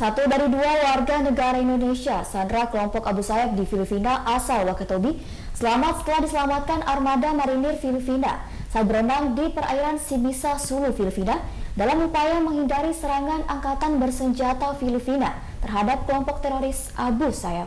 Satu dari dua warga negara Indonesia sandra kelompok Abu Sayyaf di Filipina asal Wakatobi selamat setelah diselamatkan armada marinir Filipina saat berenang di perairan Sibisa, Sulu, Filipina dalam upaya menghindari serangan angkatan bersenjata Filipina terhadap kelompok teroris Abu Sayyaf.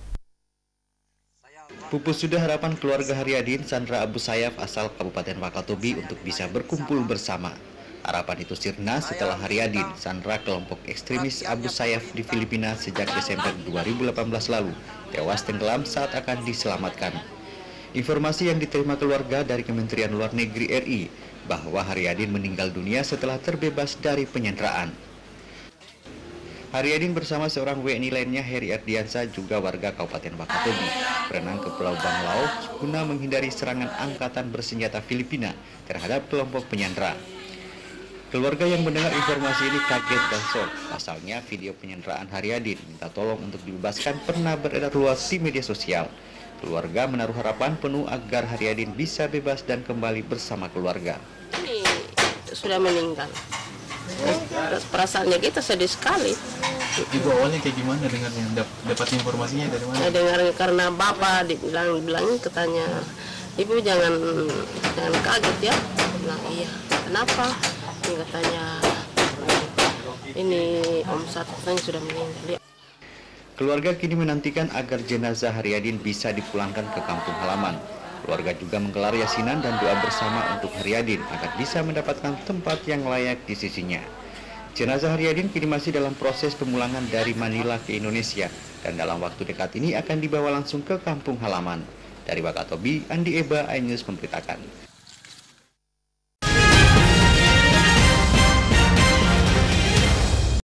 Pupus sudah harapan keluarga Haryadin sandra Abu Sayyaf asal Kabupaten Wakatobi untuk bisa berkumpul bersama. Harapan itu sirna setelah Haryadin sandra kelompok ekstremis Abu Sayyaf di Filipina sejak Desember 2018 lalu tewas tenggelam saat akan diselamatkan. Informasi yang diterima keluarga dari Kementerian Luar Negeri RI bahwa Haryadin meninggal dunia setelah terbebas dari penyanderaan. Haryadin bersama seorang WNI lainnya, Heri Ardiansa, juga warga Kabupaten Wakatobi, berenang ke Pulau Banglao guna menghindari serangan angkatan bersenjata Filipina terhadap kelompok penyandera. Keluarga yang mendengar informasi ini kaget dan shock. Pasalnya video penyanderaan Haryadin minta tolong untuk dibebaskan pernah beredar luas di media sosial. Keluarga menaruh harapan penuh agar Haryadin bisa bebas dan kembali bersama keluarga. Ini sudah meninggal. Perasaannya kita sedih sekali. Ibu awalnya kayak gimana dengarnya? Dapat informasinya dari mana? Dengar karena bapak dibilang katanya, ibu jangan kaget ya. Bilang iya. Kenapa? Ini katanya ini Om Satu sudah meninggal. Keluarga kini menantikan agar jenazah Haryadin bisa dipulangkan ke kampung halaman. Keluarga juga menggelar yasinan dan doa bersama untuk Haryadin agar bisa mendapatkan tempat yang layak di sisinya. Jenazah Haryadin kini masih dalam proses pemulangan dari Manila ke Indonesia dan dalam waktu dekat ini akan dibawa langsung ke kampung halaman. Dari Wakatobi, Andi Eba, iNews memberitakan.